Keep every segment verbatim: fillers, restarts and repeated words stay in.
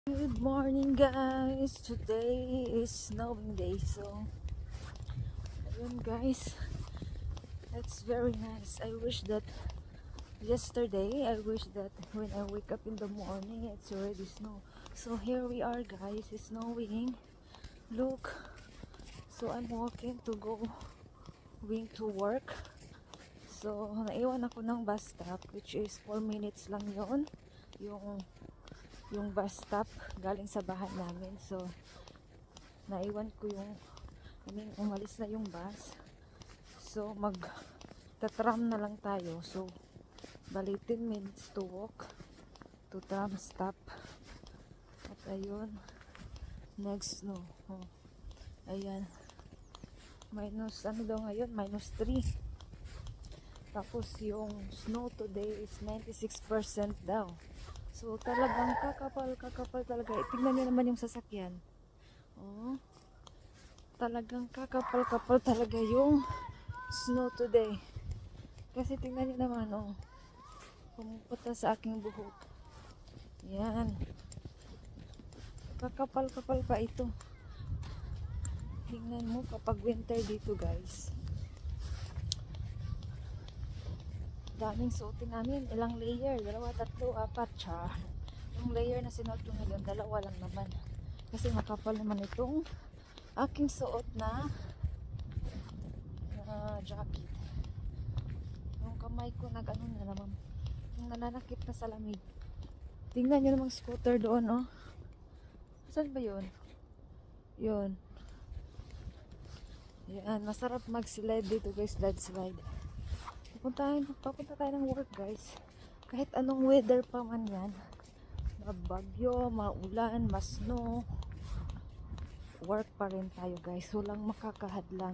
Good morning guys, today is snowing day, so ayun guys, that's very nice. I wish that yesterday, I wish that when I wake up in the morning it's already snow. So here we are guys, it's snowing, look. So I'm walking to go going to work. So naiwan ako ng bus stop, which is four minutes lang yon yung yung bus stop galing sa bahay namin. So naiwan ko yung I mean, umalis na yung bus, so mag tatram na lang tayo. So bali ten minutes to walk to tram stop. At ayun, next snow. Oh, ayan, minus ano daw ngayon, minus three. Tapos yung snow today is ninety-six percent daw. So talagang kakapal, kakapal talaga. Tingnan niyo naman yung sasakyan. Oh, talagang kakapal-kapal talaga yung snow today. Kasi tingnan niyo naman, oh, pumupunta sa aking buhok. Yan. Kakapal-kapal pa ito. Tingnan mo kapag winter dito guys. Daming suotin namin, ilang layer, dalawa, tatlo, apat, char. Yung layer na sinuot ko ngayon, dalawa lang naman. Kasi makapal naman itong aking suot na na jacket. Yung kamay ko nag ano na naman, yung nananakit na sa lamig. Tingnan nyo namang scooter doon, oh. Saan ba yun? Yun. Yan, masarap mag-slide dito guys, slide slide. Papunta, papunta tayo ng work guys. Kahit anong weather pa man yan, mabagyo, maulan, masno, work pa rin tayo guys. Walang makakahadlang,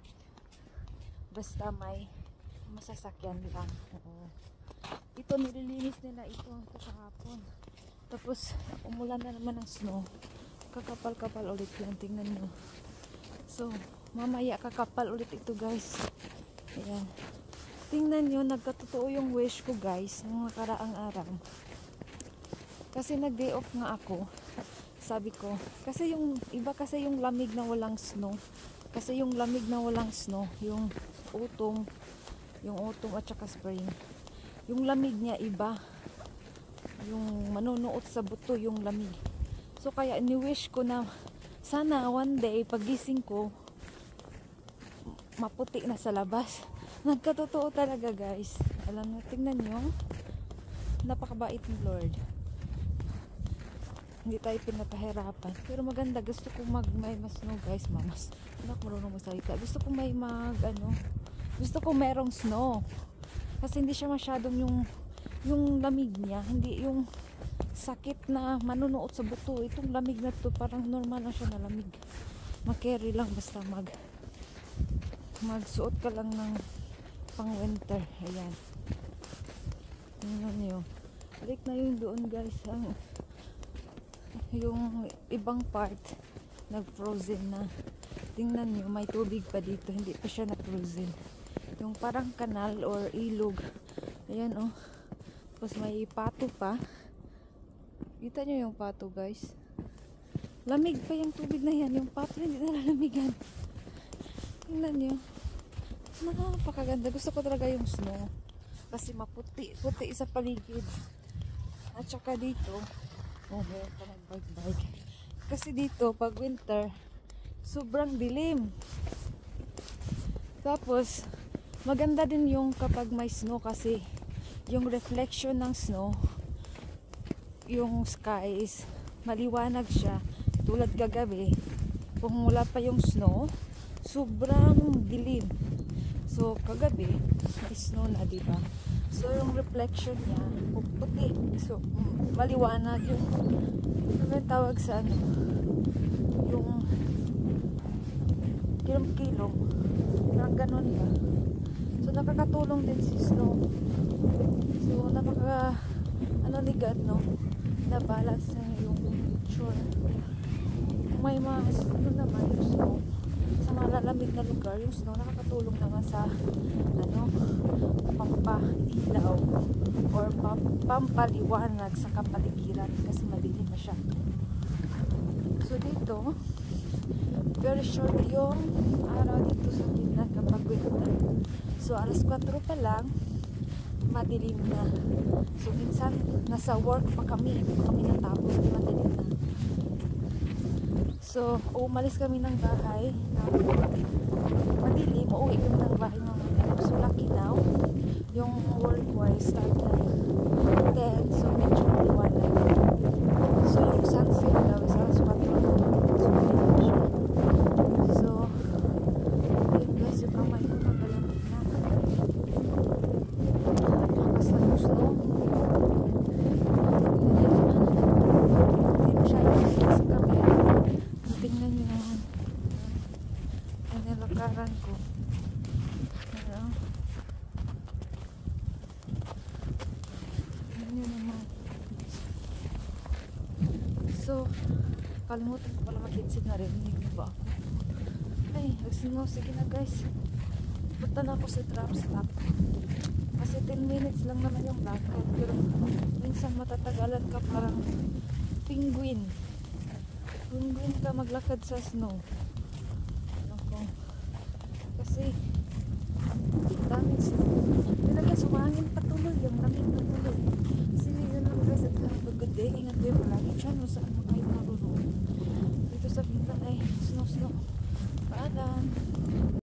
basta may masasakyan lang. Oo. Ito nililinis nila ito, ito kahapon. Tapos umulan na naman ng snow, kakapal-kapal ulit yun. Tingnan nyo. So mamaya kakapal ulit ito guys. Ayan, tingnan nyo, nagkatotoo yung wish ko guys nung nakaraang araw. Kasi nag day off nga ako. Sabi ko, kasi yung iba kasi yung lamig na walang snow. Kasi yung lamig na walang snow, yung autumn, yung autumn at saka spring, yung lamig niya iba. Yung manunuot sa buto yung lamig. So kaya ni-wish ko na sana one day pagising ko maputi na sa labas. Nagkatotoo talaga guys. Alam mo, tingnan nyo, napakabait ni Lord. Hindi tayo pinapahirapan. Pero maganda, gusto ko mag may mas snow guys. Mamas, anak, marunong magsalita. Gusto ko may mag ano, gusto ko merong snow. Kasi hindi siya masyadong yung yung lamig niya, hindi yung sakit na manunuot sa buto. Itong lamig na to parang normal na siya na lamig. Makerry lang, basta mag magsuot ka lang ng pang winter. Ayan, tingnan nyo, balik na yung doon guys, ang yung ibang part nag frozen na. Tingnan nyo, may tubig pa dito, hindi pa siya na frozen, yung parang kanal or ilog. Ayan, oh, tapos may pato pa, kita nyo yung pato guys, lamig pa yung tubig na yan, yung pato hindi nalalamigan. Tingnan nyo, napakaganda. Gusto ko talaga yung snow kasi maputi, puti sa paligid. At saka dito, oh, meron pa nagbike-bike. Kasi dito pag winter sobrang dilim. Tapos maganda din yung kapag may snow kasi yung reflection ng snow, yung skies maliwanag siya. Tulad kagabi, kung wala pa yung snow, sobrang dilim. So kagabi may snow na, diba? So yung reflection niya puti, so maliwanag yung ano tawag sa ano, yung kilom-kilom, parang ganon ba. So nakakatulong din si snow. So napaka ano ni God, no, na balance na yung picture. May mas ano naman yung snow sa malalamig na lugar, yung snow nakakatulong naman sa ano, pampailaw or pampaliwanag sa kapaligiran kasi madilim na siya. So dito, very short yung araw dito sa Finland kapag winter. So alas kwatro pa lang, madilim na. So minsan, nasa work pa kami, hindi pa kami natapos, madilim na. So, umalis kami ng bahay na madilim, uuwi kami ng bahay ng madilim. So lucky now, yung work-wise start na ten, so medyo maliwanag. So yung sunset daw is alas kwatro. So madilim siya. So, yun guys, yung kamay ko nagalamit na. Lakas na yung snow. Hindi masyadong sa camera. Tingnan nyo naman. Ang nilakaran ko. Ano? Tingnan nyo naman. So, kalimutan ko pala mag-headset na rin. Hindi ba ako? Ay, nagsingaw. Sige na guys. Punta na ako sa tram stop. Kasi ten minutes lang naman yung lakad. Pero minsan matatagalan ka parang penguin. Penguin ka maglakad sa snow. Ano ko? Kasi daming snow. Talaga sumangin patuloy. Yung lamig patuloy. Kasi yun lang guys. At have a good day. Ingat kayo palagi dyan. O saan mo kayo marunong. Dito sa Finland ay snow snow. Paalam.